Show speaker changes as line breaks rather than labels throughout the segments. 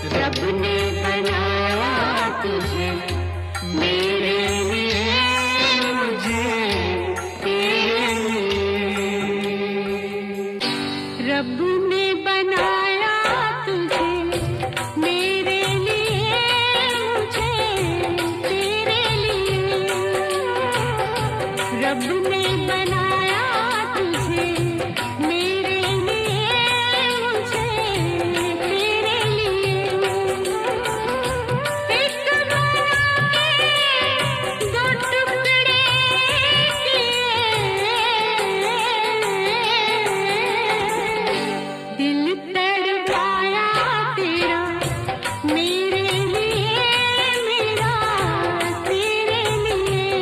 रब ने बनाया तुझे मेरे लिए, मुझे तेरे लिए। रब ने बनाया तुझे मेरे लिए, मुझे तेरे लिए। रब ने बनाया तुझे मेरे लिए, मुझे तेरे लिए। एक बना के दो टुकड़े किए, दिल तड़पाया तेरा मेरे लिए, मेरा तेरे लिए।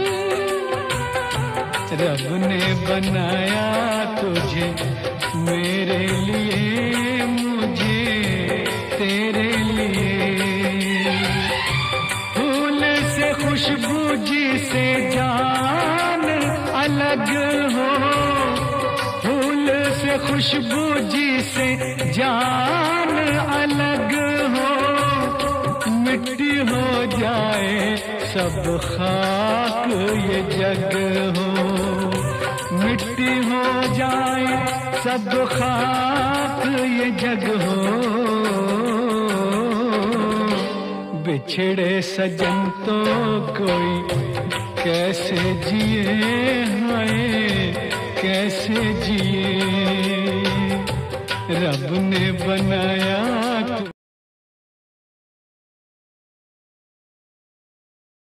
रब ने बनाया तुझे मेरे लिए, मुझे तेरे लिए। फूल से खुशबू जिसे जान अलग हो, फूल से खुशबू जिसे जान अलग हो। मिट्टी हो जाए सब खाक ये जग हो, मिट्टी हो जाए सब खाक ये जग हो। बिछड़े सजन तो कोई कैसे जिए, हाय कैसे जिए। रब ने बनाया